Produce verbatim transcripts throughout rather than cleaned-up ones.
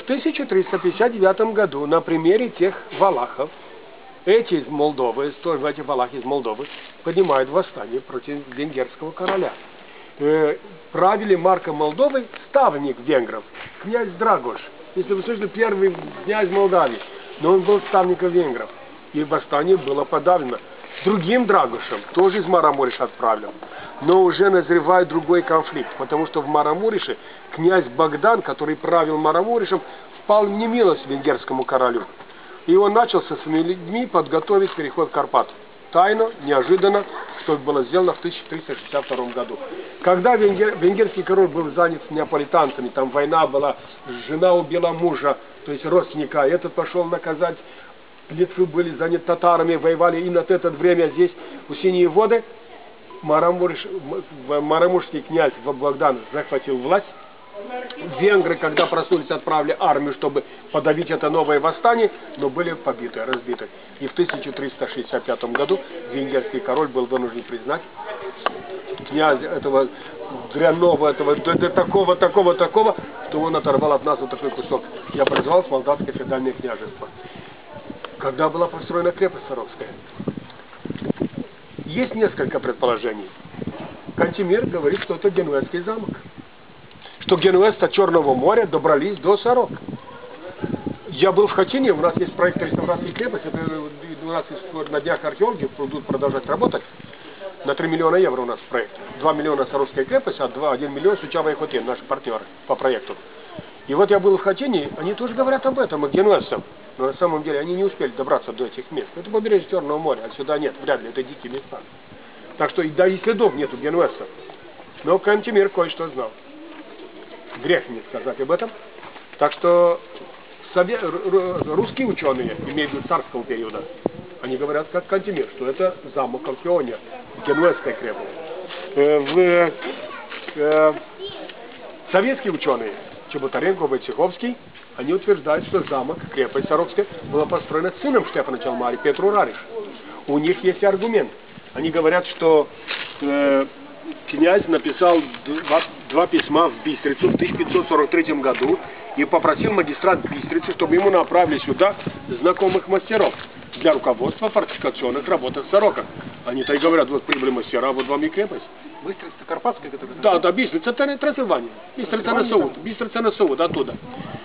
в тысяча триста пятьдесят девятом году на примере тех валахов, эти из Молдовы, тоже эти валахи из Молдовы, поднимают восстание против венгерского короля. Э, правили Марка Молдовы ставник венгров, князь Драгош. Если вы слышали, первый князь Молдавии, но он был ставником венгров. И восстание было подавлено. Другим Драгошем, тоже из Марамуриша отправлен. Но уже назревает другой конфликт, потому что в Марамурише князь Богдан, который правил Марамуришем, впал в немилость венгерскому королю. И он начал со своими людьми подготовить переход в Карпат. Тайно, неожиданно, что было сделано в тысяча триста шестьдесят втором году. Когда венгер, венгерский король был занят с неаполитанцами, там война была, жена убила мужа, то есть родственника, этот пошел наказать, Литвы были заняты татарами, воевали и на это время здесь, у Синие воды, Марамуриш, марамурский князь Богдан захватил власть. Венгры, когда проснулись, отправили армию, чтобы подавить это новое восстание, но были побиты, разбиты. И в тысяча триста шестьдесят пятом году венгерский король был вынужден признать князя этого дрянного, этого до, до такого, такого, такого, что он оторвал от нас вот такой кусок. Я призвал Молдавское феодальное княжество. Когда была построена крепость Сарокская? Есть несколько предположений. Кантемир говорит, что это Генуэзский замок. Что генуэзцы от Черного моря добрались до Сорок. Я был в Хатине, у нас есть проект реставрации крепости, это у нас на днях археологи будут продолжать работать. На три миллиона евро у нас проект. два миллиона Сорокская крепость, а два, один миллион Сучава и Хотин, наши партнеры по проекту. И вот я был в Хатине, они тоже говорят об этом, о генуэзцам. Но на самом деле они не успели добраться до этих мест. Это побережье Черного моря, отсюда нет, вряд ли, это дикие места. Так что да и следов нету генуэзцев. Но Кантемир кое-что знал. Грех не сказать об этом. Так что сове... русские ученые, имеют в виду царского периода, они говорят, как Кантемир, что это замок Алкиония, генуэзская крепость. Э, в, э, советские ученые, Чеботаренко, Войцеховский, они утверждают, что замок, крепость Сорокская, была построена сыном Штефана Чалмари, Петру Рариш. У них есть аргумент. Они говорят, что э, князь написал два, два письма в Бистрицу в тысяча пятьсот сорок третьем году и попросил магистрат Бистрицы, чтобы ему направили сюда знакомых мастеров для руководства в фортификационных работах Сорока. Они-то и говорят, вот прибыли мастера, вот вам и крепость. Быстрица Карпатская, которая... Да, да, Бистрица, это Трансильвания. Бистрица на Саут, Бистрица на Саут, оттуда.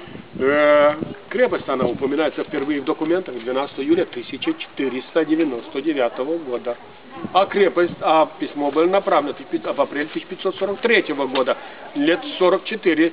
Э, крепость, она упоминается впервые в документах двенадцатого июля тысяча четыреста девяносто девятого года. А крепость, а письмо было направлено в апреле тысяча пятьсот сорок третьего года, лет сорок четыре.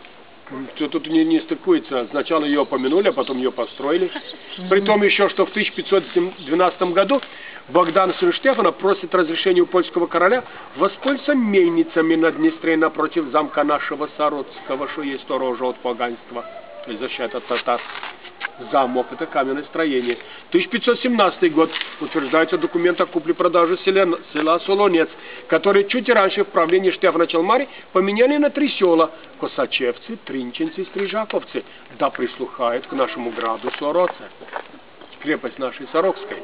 Что тут не, не стыкуется. Сначала ее упомянули, а потом ее построили. При том еще, что в тысяча пятьсот двенадцатом году Богдан, сын Штефана, просит разрешения у польского короля воспользоваться мельницами на Днестре напротив замка нашего Сорокского, что есть сторожа от поганства, то есть защита от татар. Замок — это каменное строение. тысяча пятьсот семнадцатый год утверждается документ о купле-продаже села, села Солонец, который чуть раньше в правлении Штефана Чалмари поменяли на три села — Косачевцы, Тринченцы, Стрижаковцы. Да прислухает к нашему граду Сороце, крепость нашей Сорокской.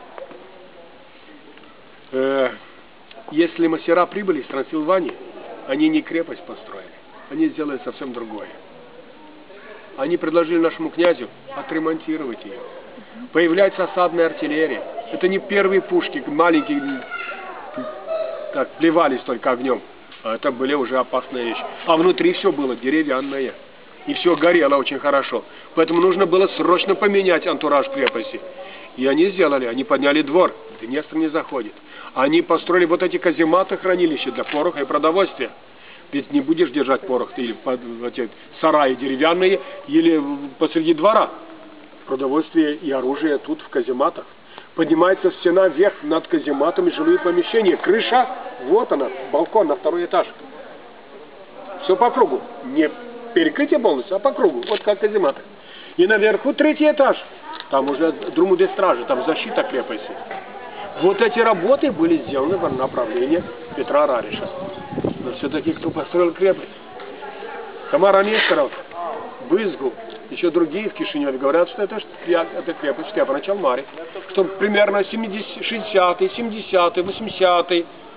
Э, если мастера прибыли из Трансильвании, они не крепость построили, они сделали совсем другое. Они предложили нашему князю отремонтировать ее. Появляется осадная артиллерия. Это не первые пушки, маленькие, так, плевались только огнем. А это были уже опасные вещи. А внутри все было деревянное. И все горело очень хорошо. Поэтому нужно было срочно поменять антураж крепости. И они сделали. Они подняли двор. Днестр не заходит. Они построили вот эти казематы, хранилища для пороха и продовольствия. Ведь не будешь держать порох ты или под, эти сараи деревянные, или посреди двора. Продовольствие и оружие тут в казематах. Поднимается стена вверх над казематами, жилые помещения. Крыша, вот она, балкон на второй этаж. Все по кругу. Не перекрытие полностью, а по кругу. Вот как казематы. И наверху третий этаж. Там уже друмуды стражи, там защита крепости. Вот эти работы были сделаны в направлении Петра Рариша. Но все-таки кто построил крепость? Тамара Нестеров, Бызгул, еще другие в Кишиневе говорят, что это, это крепость Штефана Чалмари. Что примерно шестидесятые, семидесятые, восьмидесятые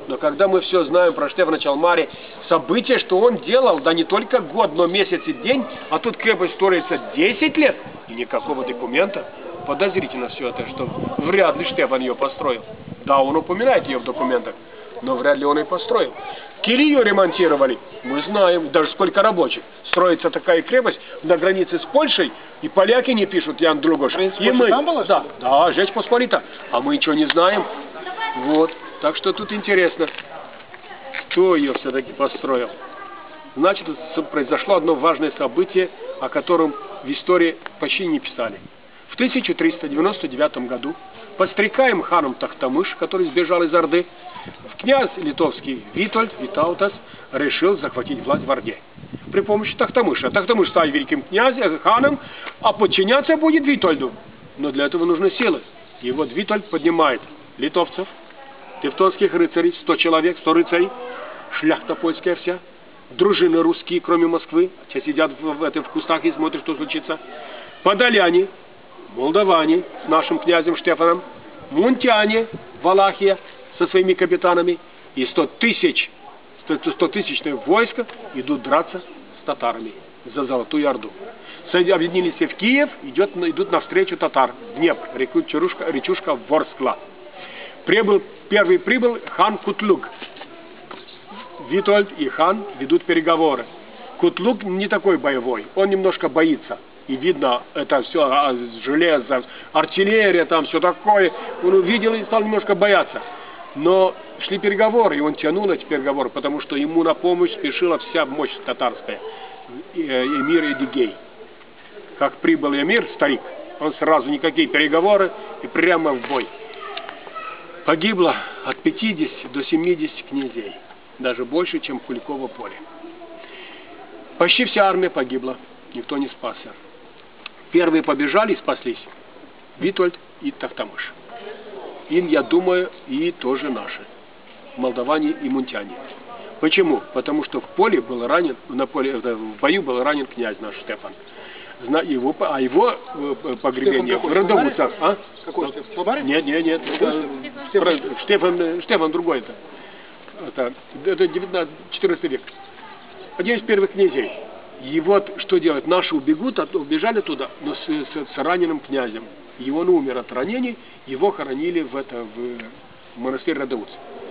Но когда мы все знаем про Штефана Чалмари, события, что он делал, да не только год, но месяц и день, а тут крепость строится десять лет, и никакого документа. Подозрительно все это, что вряд ли Штефан ее построил. Да, он упоминает ее в документах, но вряд ли он и построил. Кирию ремонтировали, мы знаем, даже сколько рабочих. Строится такая крепость на границе с Польшей, и поляки не пишут, Ян Другош. И мы, там была, да, да, Жечь Посполита, а мы ничего не знаем. Вот, так что тут интересно, кто ее все-таки построил. Значит, произошло одно важное событие, о котором в истории почти не писали. В тысяча триста девяносто девятом году подстрекаем ханом Тохтамыш, который сбежал из Орды, князь литовский Витольд Витаутас решил захватить власть в Орде при помощи Тохтамыша. Тохтамыш стал великим князем, ханом, а подчиняться будет Витольду. Но для этого нужны силы. И вот Витольд поднимает литовцев, тевтонских рыцарей, сто человек, сто рыцарей, шляхта польская вся, дружины русские, кроме Москвы, те сидят в, в, этом, в кустах и смотрят, что случится, подоляне, молдаване с нашим князем Штефаном, мунтяне, Валахия со своими капитанами и сто тысяч, сто тысячное войско идут драться с татарами за Золотую Орду. Объединились в Киев, идет, идут навстречу татар, Днепр, реку Чарушка, речушка Ворскла. Прибыл, первый прибыл хан Кутлук. Витольд и хан ведут переговоры. Кутлук не такой боевой, он немножко боится. И видно, это все железо, артиллерия, там все такое. Он увидел и стал немножко бояться. Но шли переговоры, и он тянул эти переговоры, потому что ему на помощь спешила вся мощь татарская. Эмир Эдигей. Как прибыл эмир, старик, он сразу никакие переговоры и прямо в бой. Погибло от пятидесяти до семидесяти князей. Даже больше, чем в Куликово поле. Почти вся армия погибла. Никто не спасся. Первые побежали и спаслись. Витольд и Тохтамыш. Им, я думаю, и тоже наши. Молдаване и мунтяне. Почему? Потому что в поле был ранен, на поле, в бою был ранен князь наш Штефан. Его, а его погребение в Радовуцах. А? Какой Штефан? Слобарин? Нет, нет, нет. Это, Штефан, Штефан, Штефан другой это. Это, это девятнадцатый-четырнадцатый век. Один из первых князей. И вот что делать? Наши убегут, убежали туда, но с, с, с раненым князем. И он умер от ранений, его хоронили в, это, в монастырь Радовуц.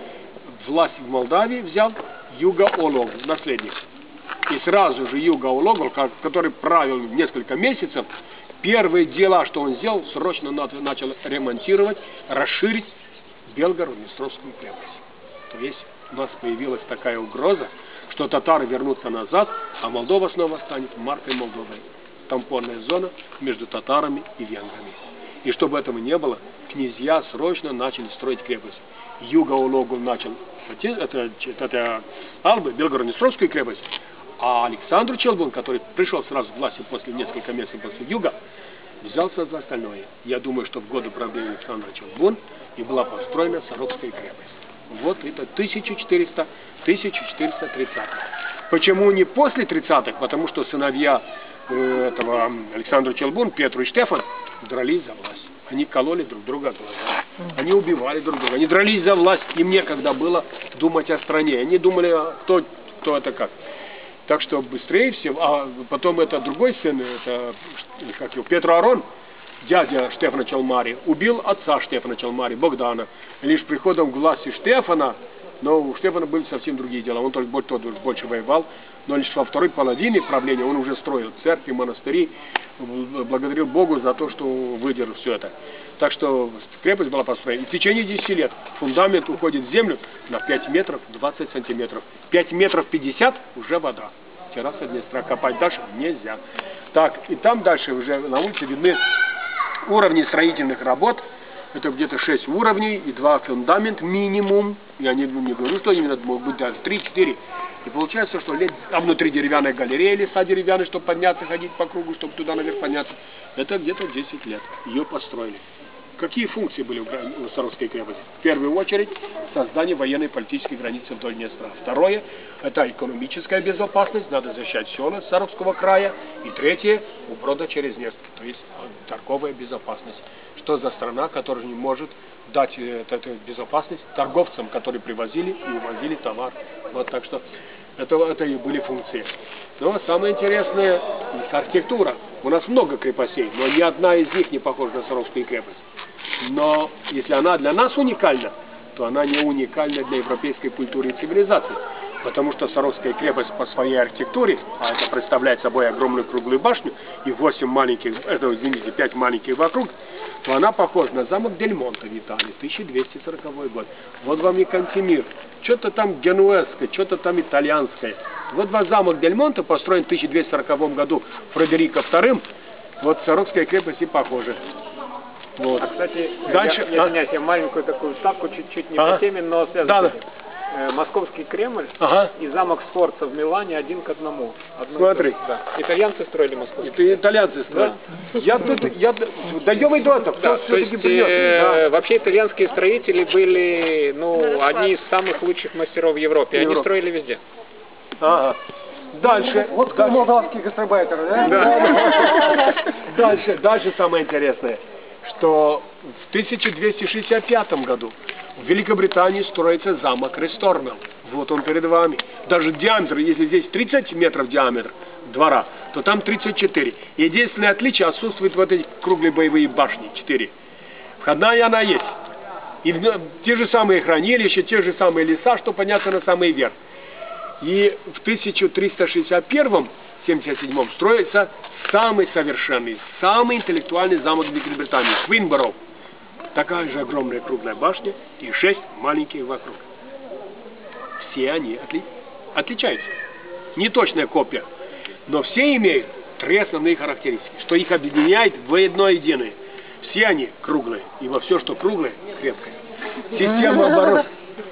Власть в Молдавии взял Юга-Олог, наследник. И сразу же Юга-Олог, который правил несколько месяцев, первые дела, что он сделал, срочно начал ремонтировать, расширить Белгород-Днестровскую крепость. То есть у нас появилась такая угроза, что татары вернутся назад, а Молдова снова станет маркой Молдовой. Тампонная зона между татарами и венграми. И чтобы этого не было, князья срочно начали строить крепость. Юга-Ологу начал это, это, это Албы, Белгород-Днестровскую крепость, а Александр Челбун, который пришел сразу к власти после нескольких месяцев после Юга, взялся за остальное. Я думаю, что в годы правления Александра Челбун и была построена Сарокская крепость. Вот это тысяча четыреста тридцатый. Почему не после тридцатых? Потому что сыновья э, этого Александра Челбун, Петру и Штефан, дрались за власть. Они кололи друг друга глаза. Они убивали друг друга. Они дрались за власть. Им некогда было думать о стране. Они думали, кто, кто это как. Так что быстрее всего, а потом это другой сын, это как его, Петр Арон, дядя Штефана Чалмари, убил отца Штефана Чалмари, Богдана. И лишь приходом к власти Штефана, но у Штефана были совсем другие дела. Он только тот больше воевал, но лишь во второй половине правления он уже строил церкви, монастыри, благодарил Богу за то, что выдержал все это. Так что крепость была построена. И в течение десяти лет фундамент уходит в землю на пять метров двадцать сантиметров. пять метров пятьдесят уже вода. Терраса Днестра, копать дальше нельзя. Так, и там дальше уже на улице видны уровни строительных работ. Это где-то шесть уровней и два фундамент минимум. Я не, не говорю, что именно могут быть даже три-четыре. И получается, что лет, а внутри деревянная галерея, леса деревянные, чтобы подняться, ходить по кругу, чтобы туда наверх подняться. Это где-то десять лет. Ее построили. Какие функции были у Саровской крепости? В первую очередь, создание военной политической границы вдоль Днестра. Второе, это экономическая безопасность, надо защищать села Саровского края. И третье, уброда через Днестр, то есть торговая безопасность. Что за страна, которая не может дать эту, эту безопасность торговцам, которые привозили и увозили товар. Вот так что это, это и были функции. Но самое интересное их архитектура. У нас много крепостей, но ни одна из них не похожа на Саровскую крепость. Но если она для нас уникальна, то она не уникальна для европейской культуры и цивилизации. Потому что Саровская крепость по своей архитектуре, а это представляет собой огромную круглую башню и восемь маленьких, это, извините, пять маленьких вокруг, то она похожа на замок Дель Монте в Италии, тысяча двести сороковой год. Вот вам и Кантемир, что-то там генуэзское, что-то там итальянское. Вот вам замок Дель Монте построен в тысяча двести сороковом году Фредерико вторым, вот Саровская крепость и похожа. Вот. А, кстати, дальше, я, я, а? извиняюсь, я маленькую такую вставку, чуть-чуть не Ага. по теме, но связано Да, с этим. Э, Московский Кремль Ага. и замок Сфорца в Милане один к одному. Одно и Смотри. то же, да. Итальянцы строили московский. Это итальянцы строят. Я тут, я, даем и до, кто Да, то все-таки есть, придет. э, Да. вообще итальянские строители были, ну, одни из самых лучших мастеров в Европе. Они Европа. строили везде. Ага. Дальше. Вот кто молдавский гастарбайтер, да? Да. Дальше, дальше самое интересное, что в тысяча двести шестьдесят пятом году в Великобритании строится замок Ресторнелл. Вот он перед вами. Даже диаметр, если здесь тридцать метров диаметр двора, то там тридцать четыре. Единственное отличие, отсутствует вот эти круглые боевые башни, четыре. Входная она есть. И те же самые хранилища, те же самые леса, что подняться на самый верх. И в тысяча триста шестьдесят первом — семьдесят седьмом строится самый совершенный, самый интеллектуальный замок Великобритании — Квинборо. Такая же огромная круглая башня и шесть маленьких вокруг. Все они отли... отличаются. Не точная копия, но все имеют три основные характеристики, что их объединяет в одно единое. Все они круглые, ибо все, что круглое, крепкое. Система обороны.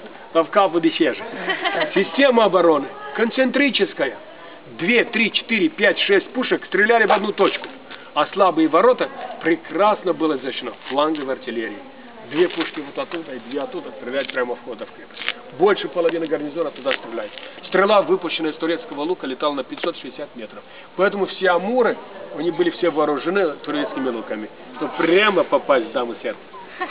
Система обороны концентрическая. Две, три, четыре, пять, шесть пушек стреляли в одну точку. А слабые ворота прекрасно было защищено фланговой артиллерией. Две пушки вот оттуда и две оттуда стрелять прямо в входа в крепость. Больше половины гарнизона туда стреляет. Стрела, выпущенная из турецкого лука, летала на пятьсот шестьдесят метров. Поэтому все амуры, они были все вооружены турецкими луками, чтобы прямо попасть в самое сердце.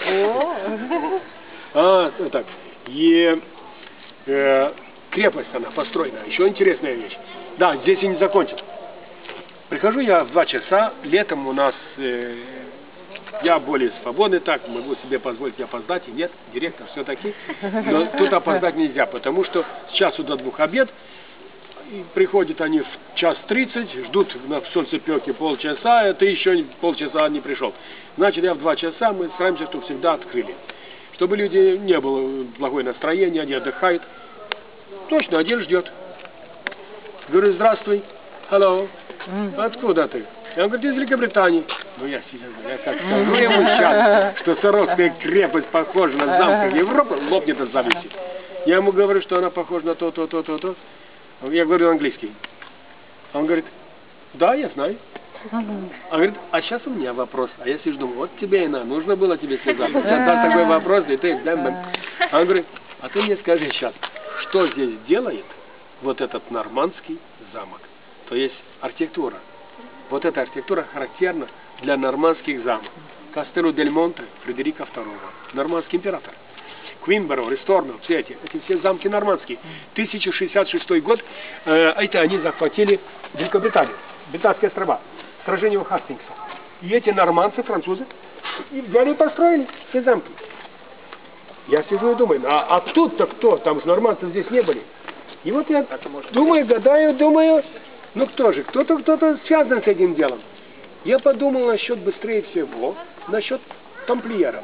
А, вот так. И э, крепость она построена. Еще интересная вещь. Да, здесь и не закончил. Прихожу я в два часа, летом у нас, э, я более свободный, так, могу себе позволить опоздать, и нет, директор все-таки. Но тут опоздать нельзя, потому что с часу до двух обед, и приходят они в час тридцать, ждут на солнцепеке полчаса, а ты еще полчаса не пришел. Значит, я в два часа, мы стараемся, чтобы всегда открыли. Чтобы люди не было плохое настроение, они отдыхают. Точно, один ждет. Говорю, здравствуй, hello, откуда ты? Я говорю, из Великобритании. Ну я сейчас, я как скажу ему сейчас, что Саровская крепость похожа на замок Европы, лопнет от зависти. Я ему говорю, что она похожа на то, то, то, то, то. Я говорю английский. Он говорит, да, я знаю. Он говорит, а сейчас у меня вопрос. А я сижу, думаю, вот тебе и на, нужно было тебе сказать. Сейчас даст такой вопрос, и ты... Он говорит, а ты мне скажи сейчас, что здесь делает вот этот нормандский замок? То есть архитектура. Вот эта архитектура характерна для нормандских замков. Кастелло дель Монте Фредерико второго, нормандский император. Квинборо, Ресторнелл, все эти, эти все замки нормандские. тысяча шестьдесят шестой год, э, это они захватили Великобританию, Британские острова, сражение у Хастингса. И эти нормандцы, французы, и взяли и построили все замки. Я сижу и думаю, а, а тут-то кто? Там же нормандцы здесь не были. И вот я думаю, гадаю, думаю, ну кто же, кто-то кто-то связан с этим делом. Я подумал насчет быстрее всего, насчет тамплиеров.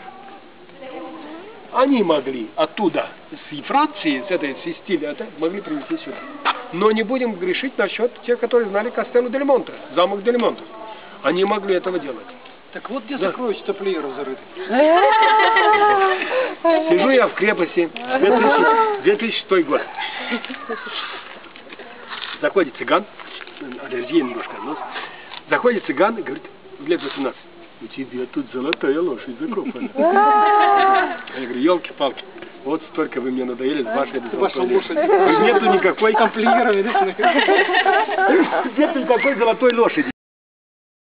Они могли оттуда, с Франции, с этой с стиля, это могли принести сюда. Но не будем грешить насчет тех, которые знали Кастелло дель Монте, замок дель Монте. Они могли этого делать. Так вот где Да. сокровища тамплиеров зарыты. Сижу я в крепости, две тысячи шестой год. Заходит цыган, аллергия немножко, но заходит цыган и говорит, лет восемнадцать, у тебя тут золотая лошадь закопана. Я говорю, елки-палки, вот столько вы мне надоели с вашей золотой лошадью. Нету никакой тамплиера, нету никакой золотой лошади.